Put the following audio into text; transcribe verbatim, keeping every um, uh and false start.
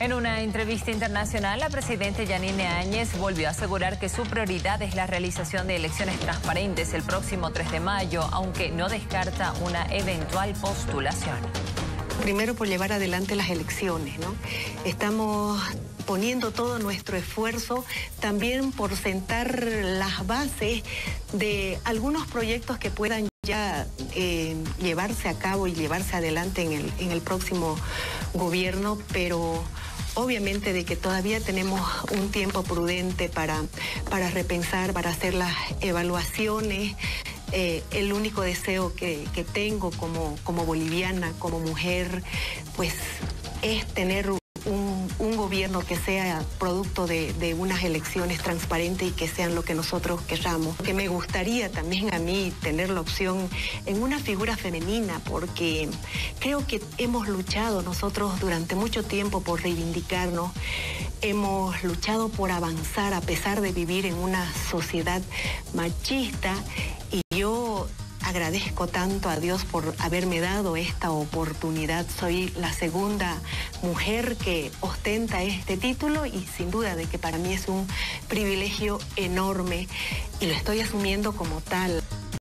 En una entrevista internacional, la presidenta Yanine Áñez volvió a asegurar que su prioridad es la realización de elecciones transparentes el próximo tres de mayo, aunque no descarta una eventual postulación. Primero por llevar adelante las elecciones, ¿no? Estamos poniendo todo nuestro esfuerzo también por sentar las bases de algunos proyectos que puedan ya eh, llevarse a cabo y llevarse adelante en el, en el próximo gobierno, pero obviamente de que todavía tenemos un tiempo prudente para, para repensar, para hacer las evaluaciones. Eh, el único deseo que, que tengo como, como boliviana, como mujer, pues es tener un, un gobierno que sea producto de, de unas elecciones transparentes y que sean lo que nosotros queramos. Que me gustaría también a mí tener la opción en una figura femenina, porque creo que hemos luchado nosotros durante mucho tiempo por reivindicarnos, hemos luchado por avanzar a pesar de vivir en una sociedad machista. Y yo agradezco tanto a Dios por haberme dado esta oportunidad. Soy la segunda mujer que ostenta este título y sin duda de que para mí es un privilegio enorme y lo estoy asumiendo como tal.